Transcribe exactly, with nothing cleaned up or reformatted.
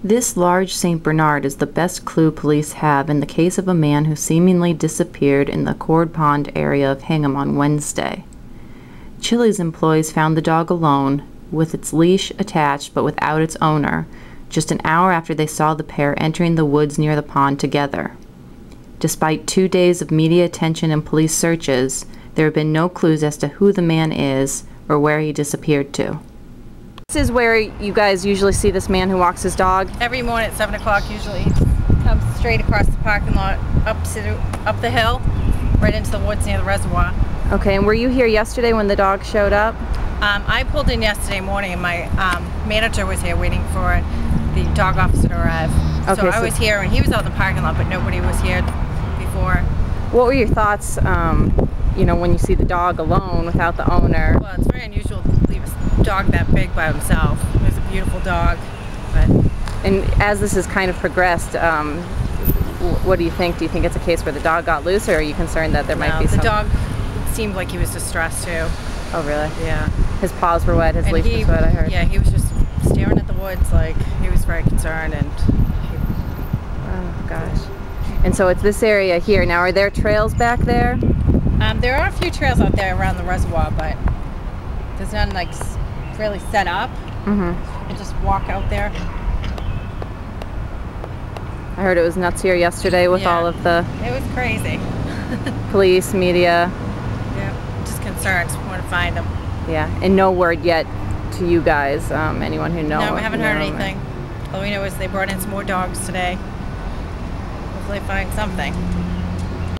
This large Saint Bernard is the best clue police have in the case of a man who seemingly disappeared in the Cord Pond area of Hingham on Wednesday. Chili's employees found the dog alone, with its leash attached but without its owner, just an hour after they saw the pair entering the woods near the pond together. Despite two days of media attention and police searches, there have been no clues as to who the man is or where he disappeared to. This is where you guys usually see this man who walks his dog? Every morning at seven o'clock usually. He comes straight across the parking lot, up to up the hill, right into the woods near the reservoir. Okay, and were you here yesterday when the dog showed up? Um, I pulled in yesterday morning and my um, manager was here waiting for the dog officer to arrive. Okay, so I so was here and he was out in the parking lot, but nobody was here before. What were your thoughts, um, you know, when you see the dog alone without the owner? Well, it's very unusual to leave a dog that big by himself. It was a beautiful dog. But and as this has kind of progressed, um, what do you think? Do you think it's a case where the dog got loose, or are you concerned that there no, might be the some... The dog seemed like he was distressed too. Oh, really? Yeah. His paws were wet, his and leash he, was wet, I heard. Yeah, he was just staring at the woods like he was very concerned. And he, oh, gosh. And so it's this area here. Now, are there trails back there? Um, there are a few trails out there around the reservoir, but there's none like really set up. Mm-hmm. You just walk out there. I heard it was nuts here yesterday with yeah. all of the... It was crazy. police, media. Yeah, just concerned. Want to find them. Yeah, and no word yet to you guys, um, anyone who knows. No, we haven't heard anything. All we know is they brought in some more dogs today. Hopefully find something.